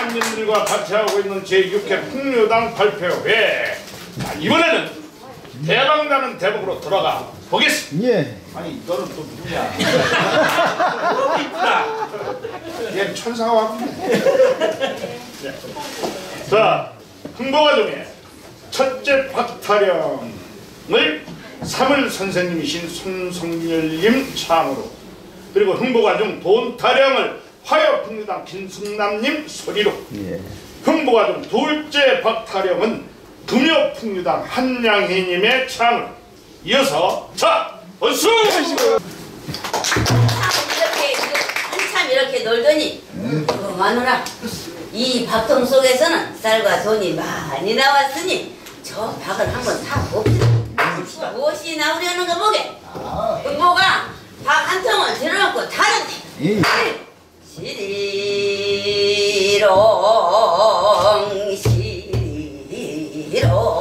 형님들과 같이 하고 있는 제6회 풍류당 발표회. 자, 이번에는 대박나는 대목으로 들어가 보겠습니다. 예. 아니 너는 또 누구냐? 너무 이쁘다. 얘 천사가 왔네. 자, 흥보가 중에 첫째 박타령을 사물 선생님이신 손성열님 참으로, 그리고 흥보가 중 돈타령을 화요풍류당 김승남님 소리로, 예. 흥보가 중 둘째 박타령은 금요풍류당 한양희님의 참으로 이어서 자 원수! 한참 이렇게 놀더니 마누라, 이 밥통 속에서는 쌀과 돈이 많이 나왔으니 저 밥을 한번 사봅시다. 무엇이 나오려는 거 보게. 흥보가 밥 한 통을 들어놓고 타는데 예. 시리롱 시리롱